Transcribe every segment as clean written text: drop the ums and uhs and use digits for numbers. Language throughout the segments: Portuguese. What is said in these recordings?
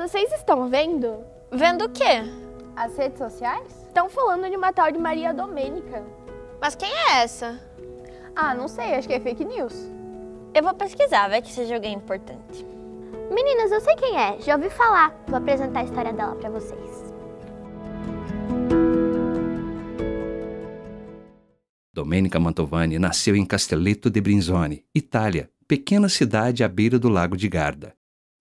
vocês estão vendo? Vendo o quê? As redes sociais? Estão falando de uma tal de Maria Domênica. Mas quem é essa? Ah, não sei, acho que é fake news. Eu vou pesquisar, vai que seja alguém importante. Meninas, eu sei quem é, já ouvi falar. Vou apresentar a história dela pra vocês. Domenica Mantovani nasceu em Castelletto de Brinzone, Itália, pequena cidade à beira do lago de Garda.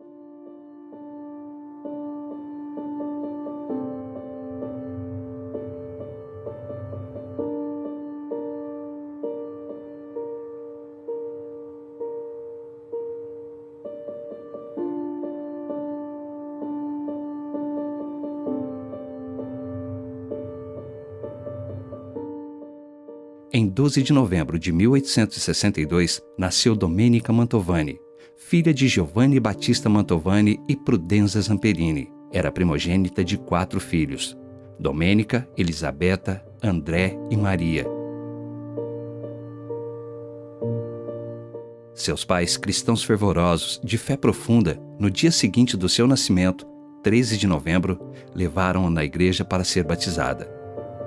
Em 12 de novembro de 1862, nasceu Domenica Mantovani, filha de Giovanni Battista Mantovani e Prudenza Zamperini. Era primogênita de 4 filhos: Domenica, Elisabetta, André e Maria. Seus pais, cristãos fervorosos, de fé profunda, no dia seguinte do seu nascimento, 13 de novembro, levaram-a na igreja para ser batizada.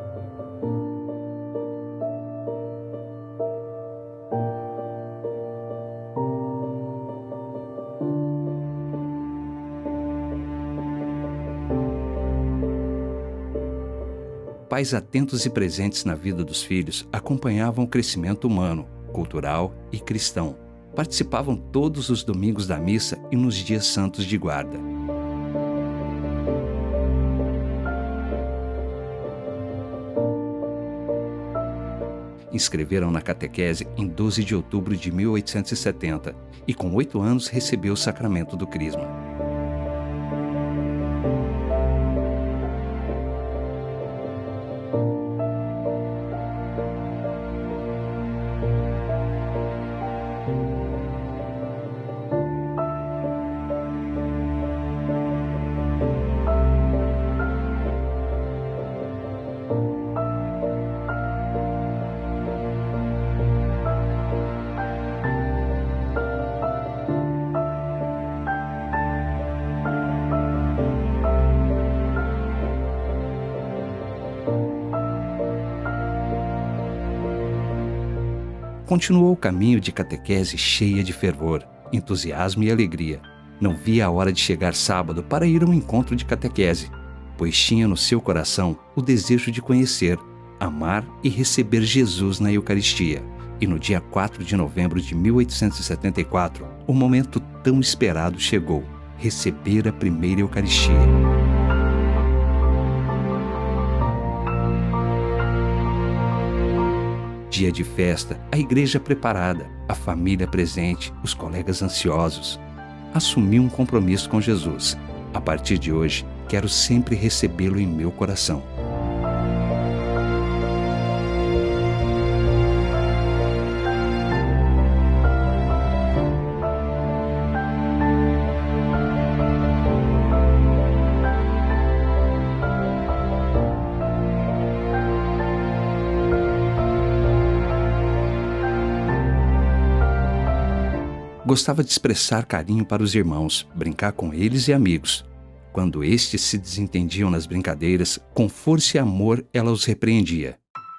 Pais atentos e presentes na vida dos filhos acompanhavam o crescimento humano, cultural e cristão. Participavam todos os domingos da missa e nos dias santos de guarda. Inscreveram na catequese em 12 de outubro de 1870 e com 8 anos recebeu o sacramento do crisma. Continuou o caminho de catequese cheia de fervor, entusiasmo e alegria. Não via a hora de chegar sábado para ir ao encontro de catequese, pois tinha no seu coração o desejo de conhecer, amar e receber Jesus na Eucaristia. E no dia 4 de novembro de 1874, o momento tão esperado chegou: receber a primeira Eucaristia. Dia de festa, a igreja preparada, a família presente, os colegas ansiosos. Assumi um compromisso com Jesus. A partir de hoje, quero sempre recebê-lo em meu coração. Gostava de expressar carinho para os irmãos, brincar com eles e amigos. Quando estes se desentendiam nas brincadeiras, com força e amor ela os repreendia.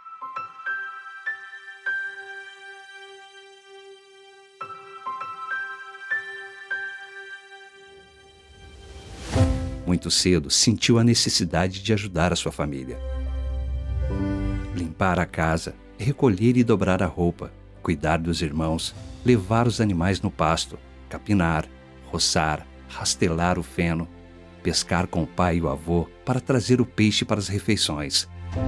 Muito cedo, sentiu a necessidade de ajudar a sua família. Limpar a casa, recolher e dobrar a roupa, cuidar dos irmãos, levar os animais no pasto, capinar, roçar, rastelar o feno, pescar com o pai e o avô para trazer o peixe para as refeições.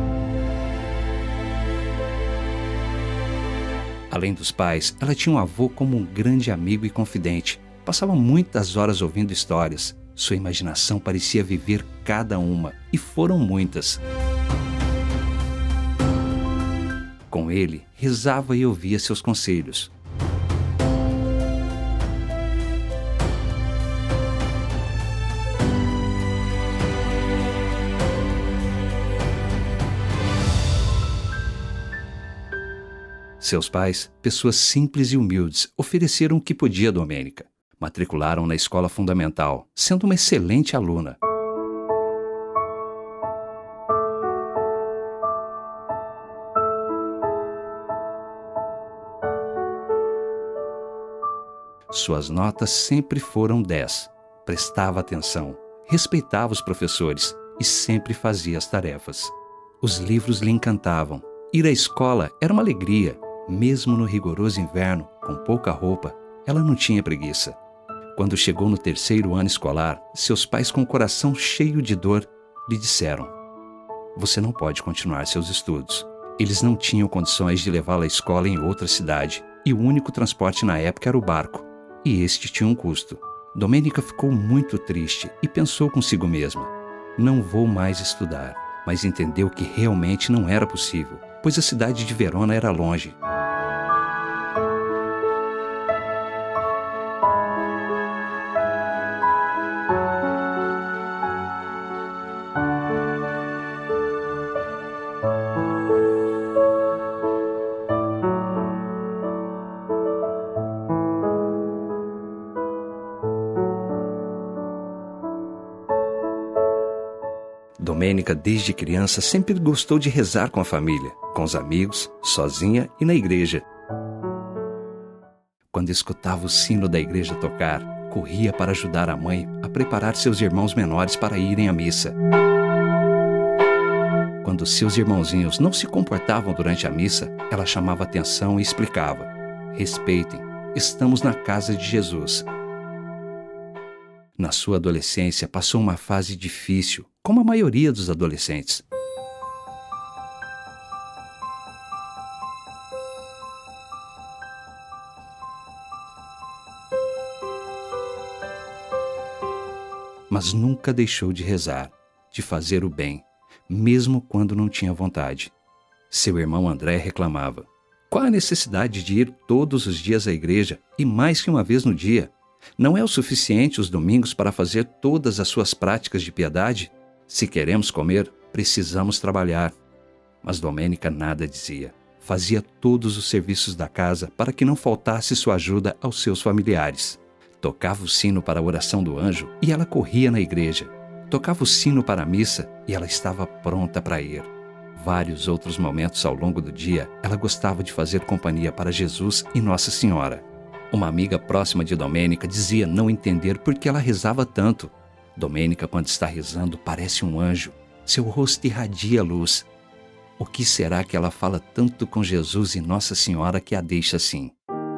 Além dos pais, ela tinha um avô como um grande amigo e confidente. Passava muitas horas ouvindo histórias. Sua imaginação parecia viver cada uma, e foram muitas. Com ele, rezava e ouvia seus conselhos. Seus pais, pessoas simples e humildes, ofereceram o que podia a Domênica. Matricularam na escola fundamental, sendo uma excelente aluna. Suas notas sempre foram 10. Prestava atenção, respeitava os professores e sempre fazia as tarefas. Os livros lhe encantavam. Ir à escola era uma alegria. Mesmo no rigoroso inverno, com pouca roupa, ela não tinha preguiça. Quando chegou no 3º ano escolar, seus pais, com o coração cheio de dor, lhe disseram: "Você não pode continuar seus estudos." Eles não tinham condições de levá-la à escola em outra cidade, e o único transporte na época era o barco, e este tinha um custo. Domênica ficou muito triste e pensou consigo mesma: "Não vou mais estudar." Mas entendeu que realmente não era possível, pois a cidade de Verona era longe. Domênica, desde criança, sempre gostou de rezar com a família, com os amigos, sozinha e na igreja. Quando escutava o sino da igreja tocar, corria para ajudar a mãe a preparar seus irmãos menores para irem à missa. Quando seus irmãozinhos não se comportavam durante a missa, ela chamava atenção e explicava: "Respeitem, estamos na casa de Jesus." Na sua adolescência, passou uma fase difícil, como a maioria dos adolescentes. Mas nunca deixou de rezar, de fazer o bem, mesmo quando não tinha vontade. Seu irmão André reclamava: "Qual a necessidade de ir todos os dias à igreja e mais que uma vez no dia? Não é o suficiente os domingos para fazer todas as suas práticas de piedade? Se queremos comer, precisamos trabalhar." Mas Domênica nada dizia. Fazia todos os serviços da casa para que não faltasse sua ajuda aos seus familiares. Tocava o sino para a oração do anjo e ela corria na igreja. Tocava o sino para a missa e ela estava pronta para ir. Vários outros momentos ao longo do dia, ela gostava de fazer companhia para Jesus e Nossa Senhora. Uma amiga próxima de Domênica dizia não entender por que ela rezava tanto. Domênica, quando está rezando, parece um anjo. Seu rosto irradia luz. O que será que ela fala tanto com Jesus e Nossa Senhora que a deixa assim?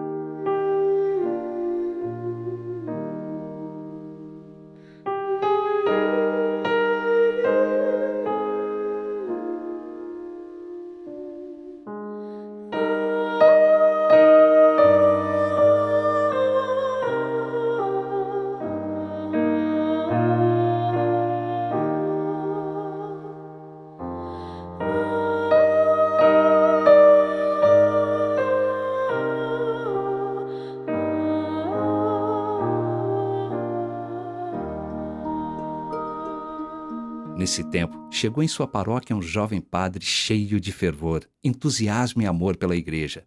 Nesse tempo, chegou em sua paróquia um jovem padre cheio de fervor, entusiasmo e amor pela igreja.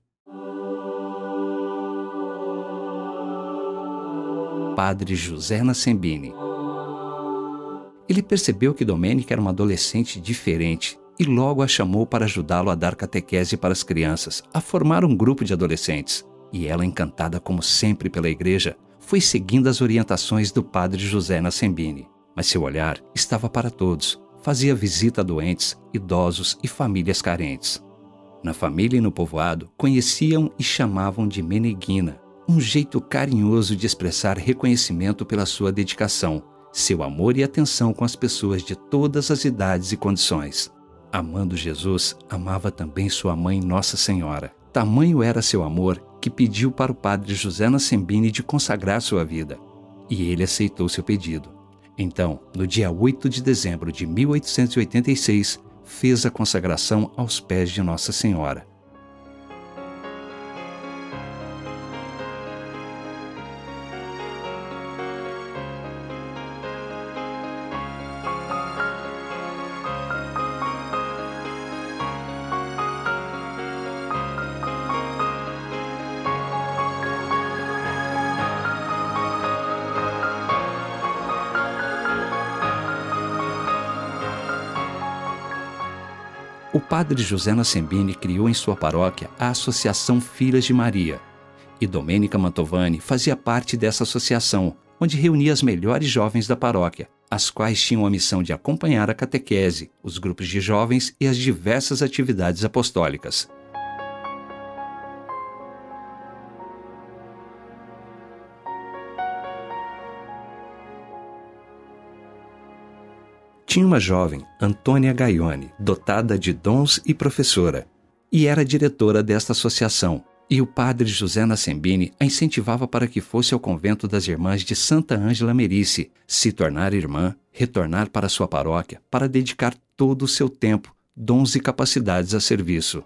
Padre José Nascembini. Ele percebeu que Domênica era uma adolescente diferente e logo a chamou para ajudá-lo a dar catequese para as crianças, a formar um grupo de adolescentes. E ela, encantada como sempre pela igreja, foi seguindo as orientações do padre José Nascembini. Mas seu olhar estava para todos. Fazia visita a doentes, idosos e famílias carentes. Na família e no povoado, conheciam e chamavam de Meneguina, um jeito carinhoso de expressar reconhecimento pela sua dedicação, seu amor e atenção com as pessoas de todas as idades e condições. Amando Jesus, amava também sua mãe Nossa Senhora. Tamanho era seu amor que pediu para o padre José Nascembini de consagrar sua vida. E ele aceitou seu pedido. Então, no dia 8 de dezembro de 1886, fez a consagração aos pés de Nossa Senhora. o padre José Nascembini criou em sua paróquia a Associação Filhas de Maria. E Domênica Mantovani fazia parte dessa associação, onde reunia as melhores jovens da paróquia, as quais tinham a missão de acompanhar a catequese, os grupos de jovens e as diversas atividades apostólicas. Tinha uma jovem, Antônia Gaione, dotada de dons e professora, e era diretora desta associação, e o padre José Nascembini a incentivava para que fosse ao convento das Irmãs de Santa Ângela Merice, se tornar irmã, retornar para sua paróquia, para dedicar todo o seu tempo, dons e capacidades a serviço.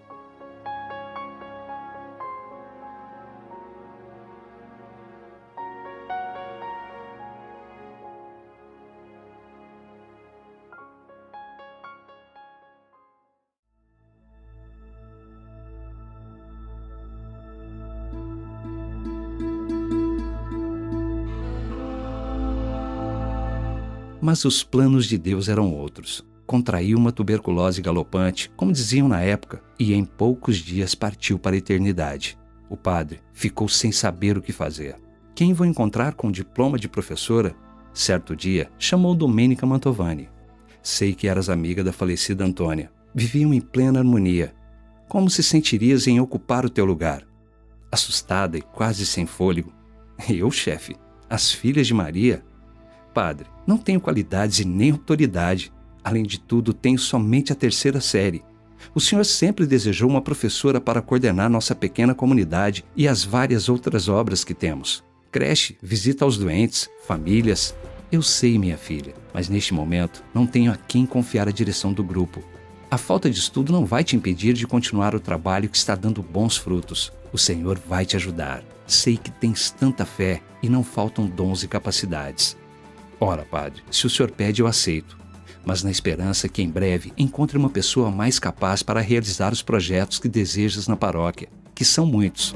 Mas os planos de Deus eram outros. Contraiu uma tuberculose galopante, como diziam na época, e em poucos dias partiu para a eternidade. O padre ficou sem saber o que fazer. Quem vou encontrar com diploma de professora? Certo dia, chamou Domênica Mantovani. Sei que eras amiga da falecida Antônia. Viviam em plena harmonia. Como se sentirias em ocupar o teu lugar? Assustada e quase sem fôlego. Eu, chefe? As filhas de Maria? Padre, não tenho qualidades e nem autoridade. Além de tudo, tenho somente a 3ª série. O senhor sempre desejou uma professora para coordenar nossa pequena comunidade e as várias outras obras que temos. Creche, visita aos doentes, famílias. Eu sei, minha filha, mas neste momento não tenho a quem confiar a direção do grupo. A falta de estudo não vai te impedir de continuar o trabalho que está dando bons frutos. O Senhor vai te ajudar. Sei que tens tanta fé e não faltam dons e capacidades. Ora, padre, se o senhor pede, eu aceito, mas na esperança que em breve encontre uma pessoa mais capaz para realizar os projetos que desejas na paróquia, que são muitos.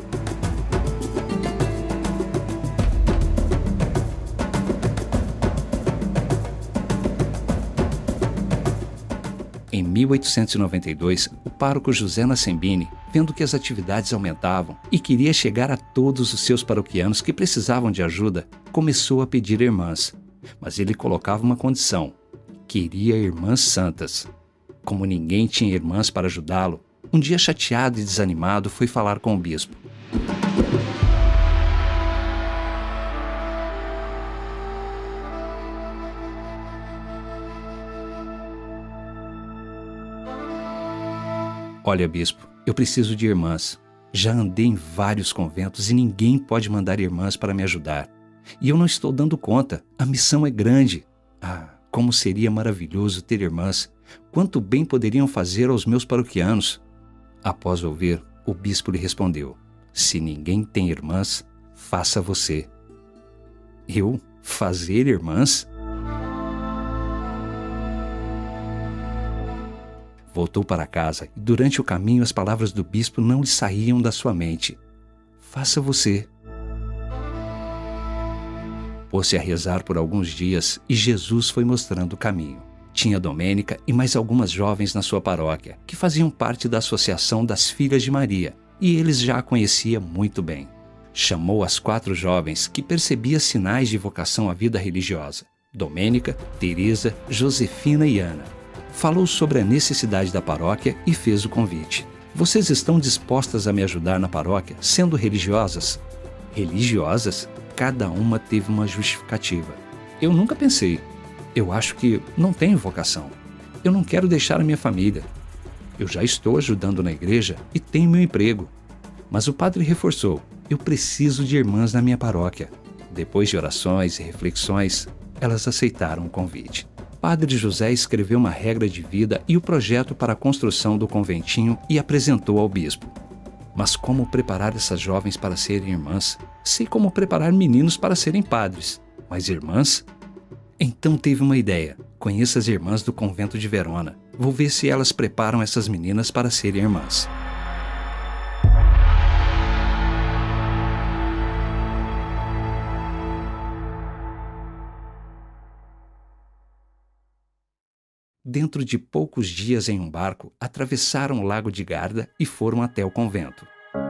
Em 1892, o pároco José Nascembini, vendo que as atividades aumentavam e queria chegar a todos os seus paroquianos que precisavam de ajuda, começou a pedir irmãs. Mas ele colocava uma condição: queria irmãs santas. Como ninguém tinha irmãs para ajudá-lo, um dia chateado e desanimado foi falar com o bispo. Olha, bispo, eu preciso de irmãs. Já andei em vários conventos e ninguém pode mandar irmãs para me ajudar. E eu não estou dando conta. A missão é grande. Ah, como seria maravilhoso ter irmãs. Quanto bem poderiam fazer aos meus paroquianos. Após ouvir, o bispo lhe respondeu: se ninguém tem irmãs, faça você. Eu? Fazer irmãs? Voltou para casa e durante o caminho as palavras do bispo não lhe saíam da sua mente. Faça você. Pôs-se a rezar por alguns dias e Jesus foi mostrando o caminho. Tinha Domênica e mais algumas jovens na sua paróquia, que faziam parte da Associação das Filhas de Maria, e eles já a conhecia muito bem. Chamou as 4 jovens que percebia sinais de vocação à vida religiosa: Domênica, Teresa, Josefina e Ana. Falou sobre a necessidade da paróquia e fez o convite. Vocês estão dispostas a me ajudar na paróquia, sendo religiosas? Religiosas? Cada uma teve uma justificativa. Eu nunca pensei. Eu acho que não tenho vocação. Eu não quero deixar a minha família. Eu já estou ajudando na igreja e tenho meu emprego. Mas o padre reforçou: eu preciso de irmãs na minha paróquia. Depois de orações e reflexões, elas aceitaram o convite. Padre José escreveu uma regra de vida e o projeto para a construção do conventinho e apresentou ao bispo. Mas como preparar essas jovens para serem irmãs? Sei como preparar meninos para serem padres, mas irmãs? Então teve uma ideia: conheça as irmãs do convento de Verona. Vou ver se elas preparam essas meninas para serem irmãs. Dentro de poucos dias em um barco, atravessaram o lago de Garda e foram até o convento.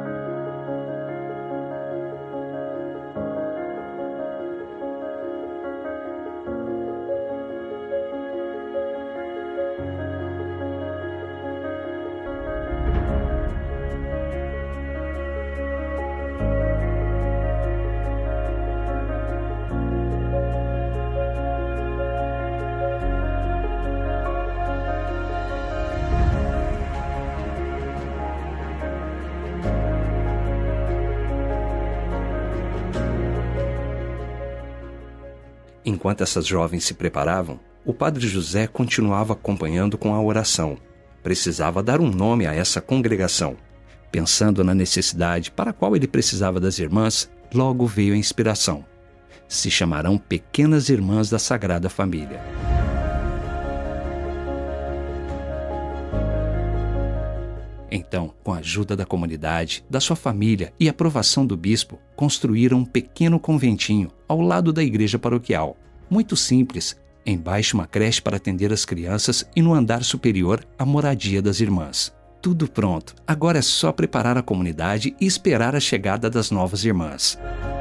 Enquanto essas jovens se preparavam, o padre José continuava acompanhando com a oração. Precisava dar um nome a essa congregação. Pensando na necessidade para a qual ele precisava das irmãs, logo veio a inspiração. Se chamarão Pequenas Irmãs da Sagrada Família. Então, com a ajuda da comunidade, da sua família e aprovação do bispo, construíram um pequeno conventinho ao lado da igreja paroquial. Muito simples, embaixo uma creche para atender as crianças e no andar superior a moradia das irmãs. Tudo pronto, agora é só preparar a comunidade e esperar a chegada das novas irmãs.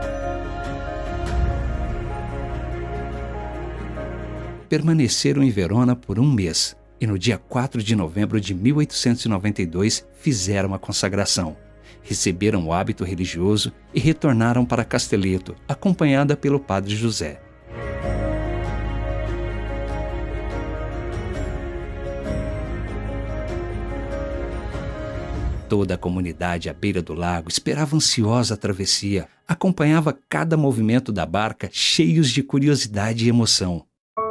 Permaneceram em Verona por um mês. E no dia 4 de novembro de 1892 fizeram a consagração. Receberam o hábito religioso e retornaram para Castelletto, acompanhada pelo padre José. Toda a comunidade à beira do lago esperava ansiosa a travessia, acompanhava cada movimento da barca cheios de curiosidade e emoção.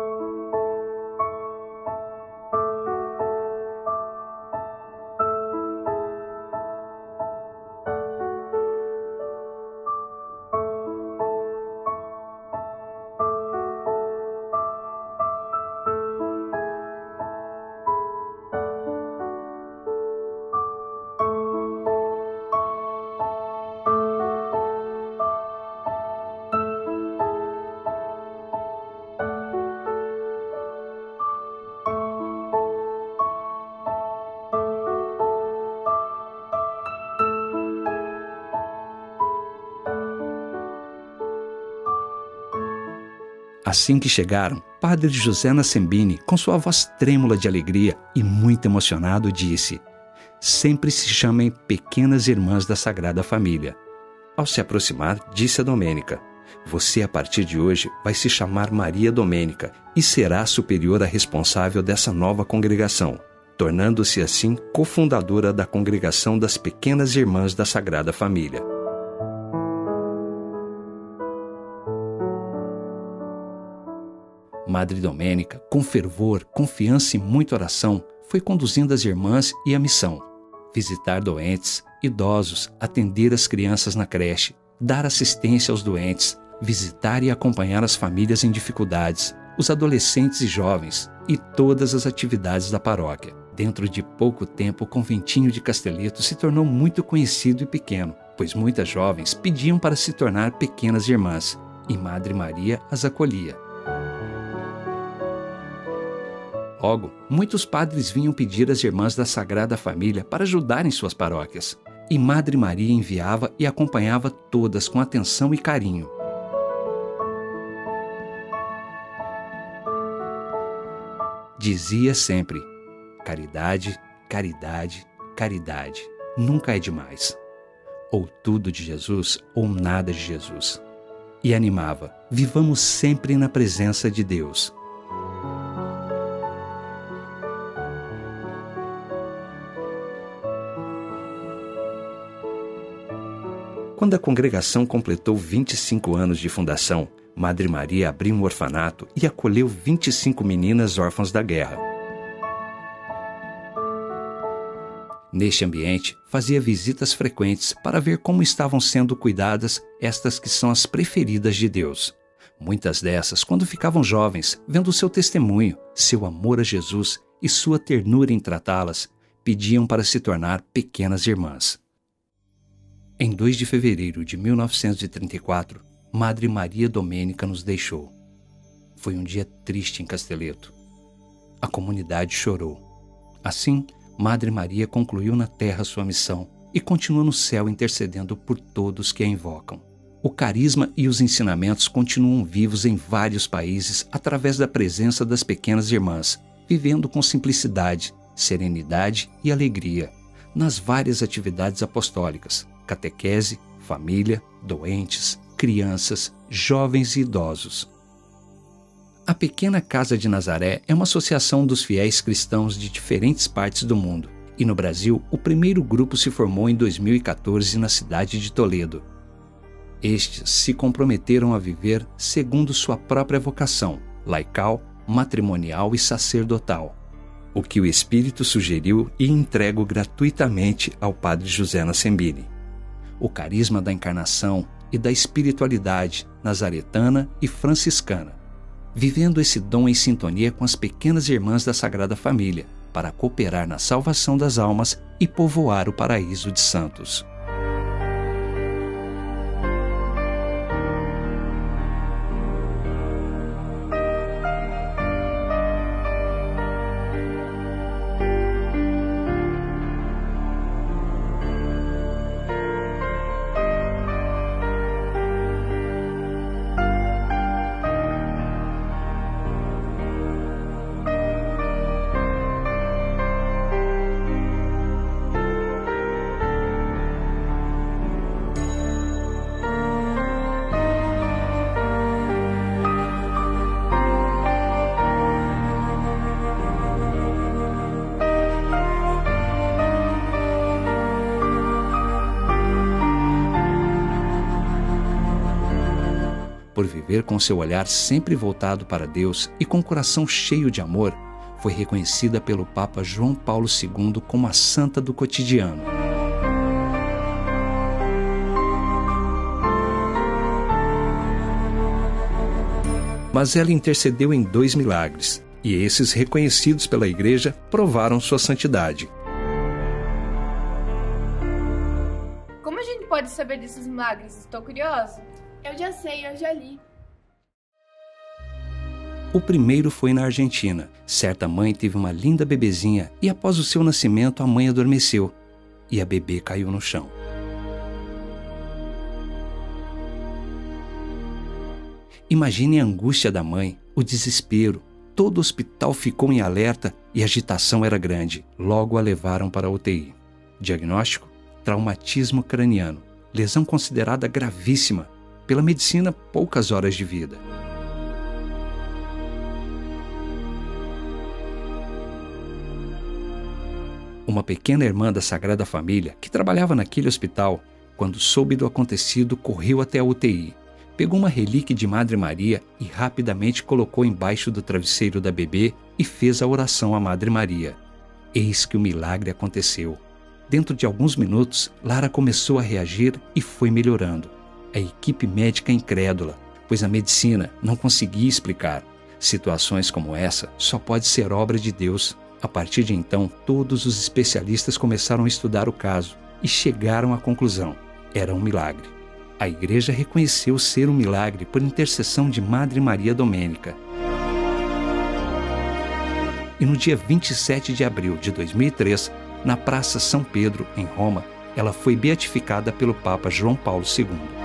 Assim que chegaram, padre José Nascembini, com sua voz trêmula de alegria e muito emocionado, disse: "Sempre se chamem Pequenas Irmãs da Sagrada Família." Ao se aproximar, disse a Domênica: "Você, a partir de hoje, vai se chamar Maria Domênica e será a superiora responsável dessa nova congregação, tornando-se assim cofundadora da Congregação das Pequenas Irmãs da Sagrada Família." Madre Domênica, com fervor, confiança e muita oração, foi conduzindo as irmãs e a missão: visitar doentes, idosos, atender as crianças na creche, dar assistência aos doentes, visitar e acompanhar as famílias em dificuldades, os adolescentes e jovens e todas as atividades da paróquia. Dentro de pouco tempo, o conventinho de Castelletto se tornou muito conhecido e pequeno, pois muitas jovens pediam para se tornar pequenas irmãs, e Madre Maria as acolhia. Logo, muitos padres vinham pedir às irmãs da Sagrada Família para ajudar em suas paróquias, e Madre Maria enviava e acompanhava todas com atenção e carinho. Dizia sempre: caridade, caridade, caridade, nunca é demais. Ou tudo de Jesus ou nada de Jesus. E animava: vivamos sempre na presença de Deus. Quando a congregação completou 25 anos de fundação, Madre Maria abriu um orfanato e acolheu 25 meninas órfãs da guerra. Neste ambiente, fazia visitas frequentes para ver como estavam sendo cuidadas estas que são as preferidas de Deus. Muitas dessas, quando ficavam jovens, vendo seu testemunho, seu amor a Jesus e sua ternura em tratá-las, pediam para se tornar pequenas irmãs. Em 2 de fevereiro de 1934, Madre Maria Domênica nos deixou. Foi um dia triste em Castelletto. a comunidade chorou. Assim, Madre Maria concluiu na terra sua missão e continua no céu intercedendo por todos que a invocam. O carisma e os ensinamentos continuam vivos em vários países através da presença das pequenas irmãs, vivendo com simplicidade, serenidade e alegria nas várias atividades apostólicas, catequese, família, doentes, crianças, jovens e idosos. A Pequena Casa de Nazaré é uma associação dos fiéis cristãos de diferentes partes do mundo, e no Brasil o primeiro grupo se formou em 2014 na cidade de Toledo. Estes se comprometeram a viver segundo sua própria vocação, laical, matrimonial e sacerdotal, o que o Espírito sugeriu e entrego gratuitamente ao Padre José Nascembini. O carisma da encarnação e da espiritualidade nazaretana e franciscana, vivendo esse dom em sintonia com as pequenas irmãs da Sagrada Família, para cooperar na salvação das almas e povoar o paraíso de santos. Por viver com seu olhar sempre voltado para Deus e com o coração cheio de amor, foi reconhecida pelo Papa João Paulo II como a Santa do Cotidiano. Mas ela intercedeu em 2 milagres, e esses, reconhecidos pela Igreja, provaram sua santidade. Como a gente pode saber desses milagres? Estou curiosa. Eu já sei, eu já li. O primeiro foi na Argentina. Certa mãe teve uma linda bebezinha e após o seu nascimento a mãe adormeceu e a bebê caiu no chão. Imagine a angústia da mãe, o desespero. Todo o hospital ficou em alerta e a agitação era grande. Logo a levaram para a UTI. Diagnóstico: traumatismo craniano, lesão considerada gravíssima. Pela medicina, poucas horas de vida. Uma pequena irmã da Sagrada Família, que trabalhava naquele hospital, quando soube do acontecido, correu até a UTI, pegou uma relíquia de Madre Maria e rapidamente colocou embaixo do travesseiro da bebê e fez a oração à Madre Maria. Eis que o milagre aconteceu. Dentro de alguns minutos, Lara começou a reagir e foi melhorando. A equipe médica incrédula, pois a medicina não conseguia explicar. Situações como essa só pode ser obra de Deus. A partir de então, todos os especialistas começaram a estudar o caso e chegaram à conclusão: era um milagre. A Igreja reconheceu ser um milagre por intercessão de Madre Maria Domênica. E no dia 27 de abril de 2003, na Praça São Pedro, em Roma, ela foi beatificada pelo Papa João Paulo II.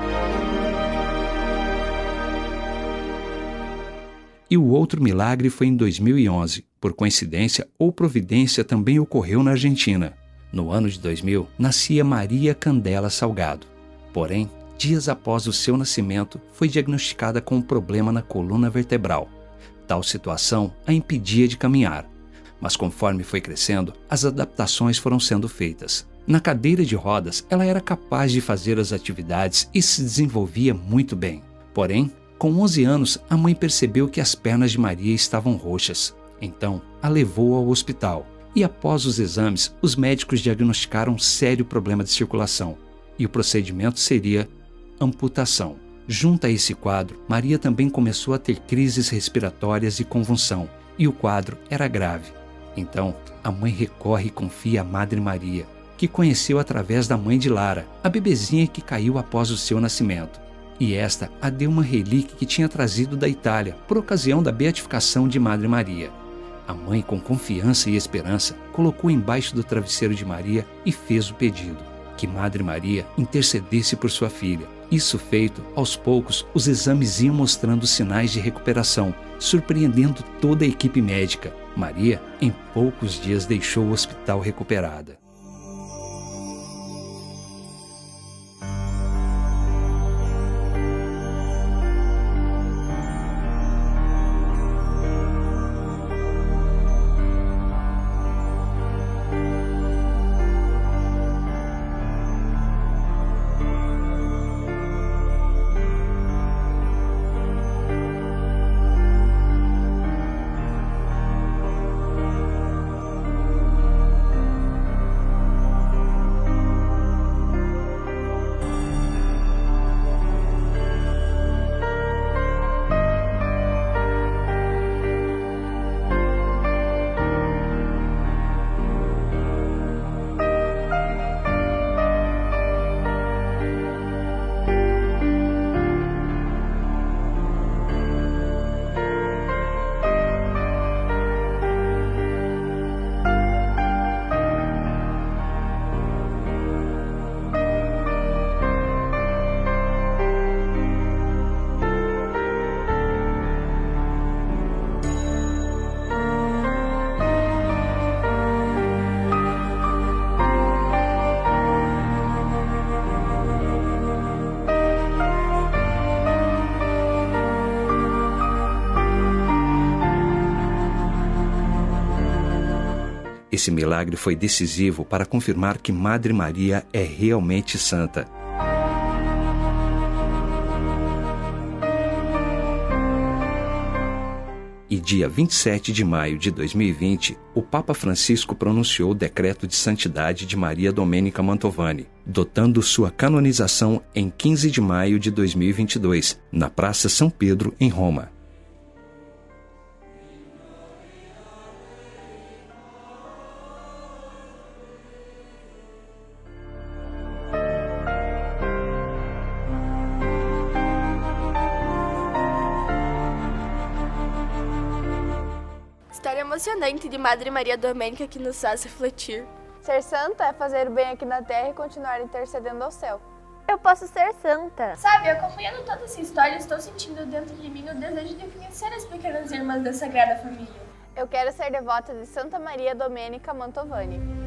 E o outro milagre foi em 2011. Por coincidência ou providência, também ocorreu na Argentina. No ano de 2000, nascia Maria Candela Salgado. Porém, dias após o seu nascimento, foi diagnosticada com um problema na coluna vertebral. Tal situação a impedia de caminhar. Mas conforme foi crescendo, as adaptações foram sendo feitas. Na cadeira de rodas, ela era capaz de fazer as atividades e se desenvolvia muito bem. Porém, com 11 anos, a mãe percebeu que as pernas de Maria estavam roxas. Então, a levou ao hospital. E após os exames, os médicos diagnosticaram um sério problema de circulação. E o procedimento seria amputação. Junto a esse quadro, Maria também começou a ter crises respiratórias e convulsão. E o quadro era grave. Então, a mãe recorre e confia à Madre Maria, que conheceu através da mãe de Lara, a bebezinha que caiu após o seu nascimento. E esta a deu uma relíquia que tinha trazido da Itália, por ocasião da beatificação de Madre Maria. A mãe, com confiança e esperança, colocou embaixo do travesseiro de Maria e fez o pedido, que Madre Maria intercedesse por sua filha. Isso feito, aos poucos, os exames iam mostrando sinais de recuperação, surpreendendo toda a equipe médica. Maria, em poucos dias, deixou o hospital recuperada. Esse milagre foi decisivo para confirmar que Madre Maria é realmente santa. E dia 27 de maio de 2020, o Papa Francisco pronunciou o decreto de santidade de Maria Domenica Mantovani, dotando sua canonização em 15 de maio de 2022, na Praça São Pedro, em Roma. História emocionante de Madre Maria Domenica que nos faz refletir. Ser santa é fazer o bem aqui na terra e continuar intercedendo ao céu. Eu posso ser santa. Sabe, acompanhando toda essa história, estou sentindo dentro de mim o desejo de conhecer as pequenas irmãs da Sagrada Família. Eu quero ser devota de Santa Maria Domenica Mantovani.